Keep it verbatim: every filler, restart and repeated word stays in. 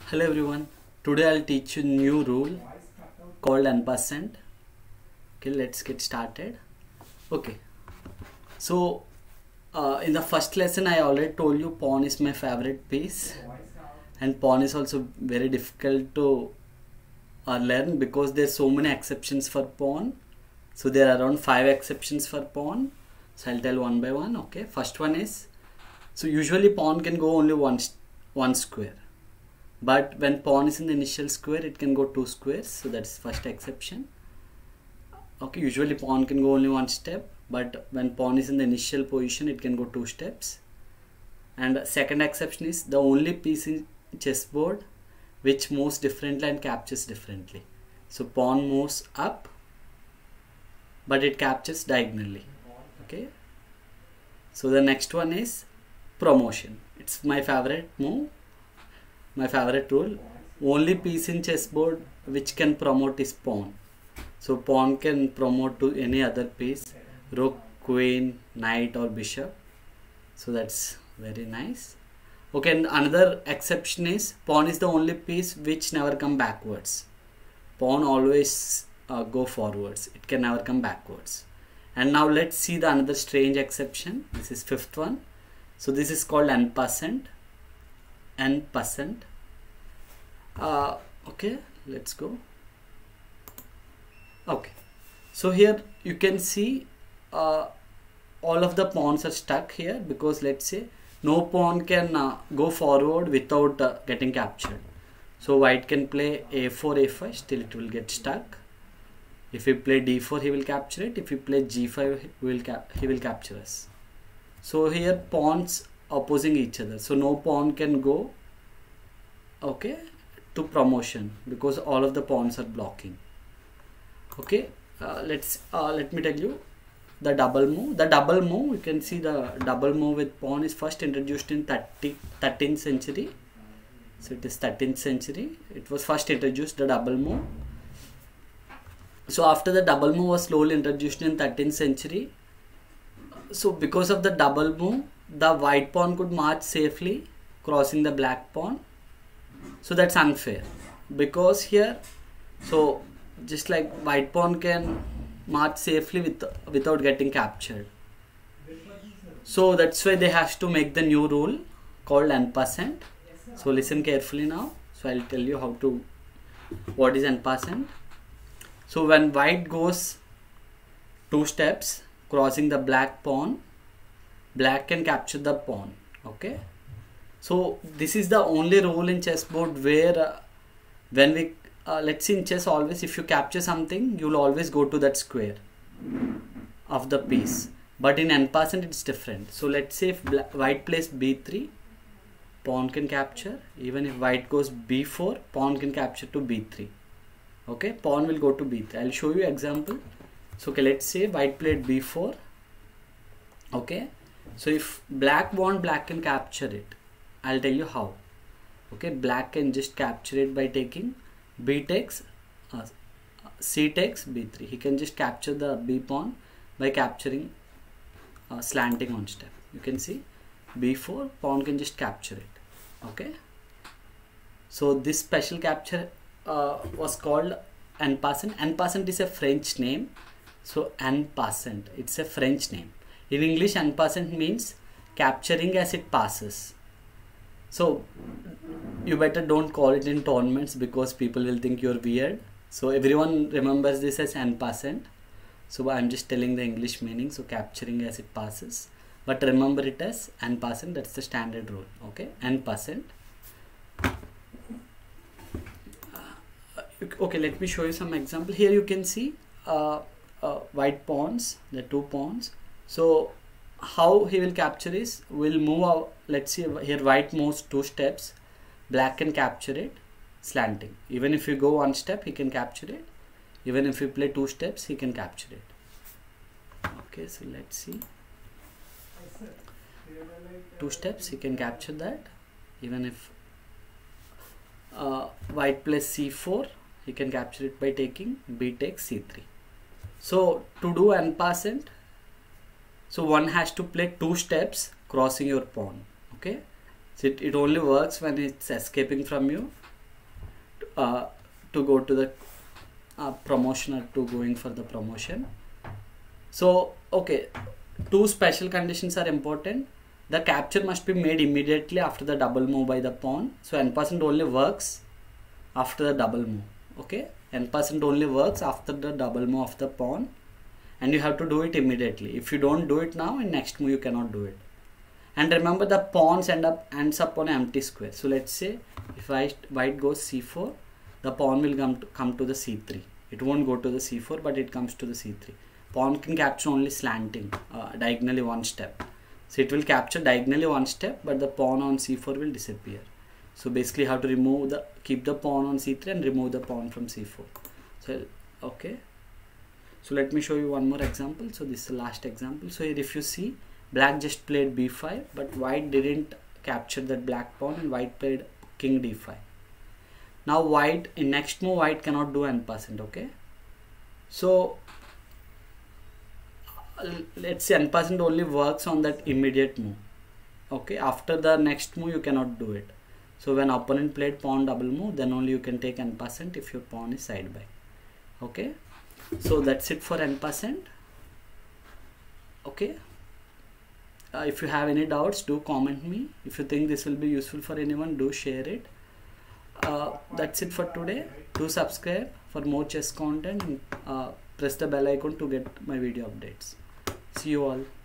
Hello everyone. Today I'll teach you new rule called ampersand. Okay, let's get started. Okay. So uh, in the first lesson I already told you pawn is my favorite piece, and pawn is also very difficult to uh, learn because there's so many exceptions for pawn. So there are around five exceptions for pawn. So I'll tell one by one. Okay. First one is, so usually pawn can go only one one square. But when pawn is in the initial square, it can go two squares. So that's first exception. Okay, usually pawn can go only one step, but when pawn is in the initial position, it can go two steps. And second exception is the only piece in chessboard which moves differently and captures differently. So pawn moves up, but it captures diagonally. Okay. So the next one is promotion. It's my favorite move. My favorite rule. Only piece in chessboard which can promote is pawn. So pawn can promote to any other piece, rook, queen, knight or bishop. So that's very nice. Okay, and another exception is pawn is the only piece which never come backwards. Pawn always uh, go forwards. It can never come backwards. And now let's see the another strange exception. This is fifth one. So this is called ampersand. Ampersand. Uh, okay, let's go. Okay, so here you can see uh, all of the pawns are stuck here because let's say no pawn can uh, go forward without uh, getting captured. So white can play a four, a five, still it will get stuck. If we play d four, he will capture it. If we play g five, he will cap he will capture us. So here pawns opposing each other, so no pawn can go okay to promotion because all of the pawns are blocking. Okay, uh, let's uh, let me tell you the double move. The double move, you can see the double move with pawn is first introduced in thirteenth century. So it is thirteenth century. It was first introduced, the double move. So after the double move was slowly introduced in thirteenth century. So because of the double move, the white pawn could march safely crossing the black pawn. So that's unfair because here, so just like white pawn can march safely with without getting captured. So that's why they have to make the new rule called ampersand. So listen carefully now. So I'll tell you how to, what is ampersand. So when white goes two steps crossing the black pawn, black can capture the pawn. Okay. So this is the only rule in chessboard where uh, when we uh, let's see in chess always if you capture something you will always go to that square of the piece, but in ampersand it's different. So let's say if white plays b three, pawn can capture. Even if white goes b four, pawn can capture to b three. Okay, pawn will go to b three. I'll show you example. So okay, let's say white played b four. Okay, so if black won, black can capture it. I'll tell you how. Okay, black can just capture it by taking b takes, uh, c takes b three. He can just capture the b pawn by capturing uh, slanting on step. You can see b four, pawn can just capture it. Okay. So this special capture uh, was called ampersand. Ampersand is a French name. So ampersand, it's a French name. In English, ampersand means capturing as it passes. So you better don't call it in tournaments because people will think you're weird. So everyone remembers this as ampersand. So I'm just telling the English meaning. So capturing as it passes. But remember it as ampersand. That's the standard rule. Okay, ampersand. Uh, okay, let me show you some example. Here you can see uh, uh, white pawns, the two pawns. So how he will capture is, we'll move out. Let's see here white moves two steps, black can capture it slanting. Even if you go one step, he can capture it. Even if you play two steps, he can capture it. Okay, so let's see. Two steps, he can capture that. Even if uh, white plays c four, he can capture it by taking b takes c three. So to do ampersand, so one has to play two steps crossing your pawn. Okay, So it, it only works when it's escaping from you. uh, to go to the uh, promotion or to going for the promotion. So okay, two special conditions are important. The capture must be made immediately after the double move by the pawn. So n percent only works after the double move. Okay, n percent only works after the double move of the pawn, and you have to do it immediately. If you don't do it now, in next move you cannot do it. And remember, the pawns end up ends up on an empty square. So let's say if white, white goes c four, the pawn will come to, come to the c three. It won't go to the c four, but it comes to the c three. Pawn can capture only slanting, uh, diagonally one step. So it will capture diagonally one step, but the pawn on c four will disappear. So basically you have to remove the, keep the pawn on c three and remove the pawn from c four. So okay. So let me show you one more example. So this is the last example. So here if you see, black just played b five, but white didn't capture that black pawn, and white played king d five. Now white, in next move, white cannot do n percent, okay? So let's say n percent only works on that immediate move, okay? After the next move you cannot do it. So when opponent played pawn double move, then only you can take n percent if your pawn is side by. Okay, so that's it for n percent. Okay, uh, if you have any doubts, do comment me. If you think this will be useful for anyone, do share it. Uh, that's it for today. Do subscribe for more chess content, and uh, press the bell icon to get my video updates. See you all.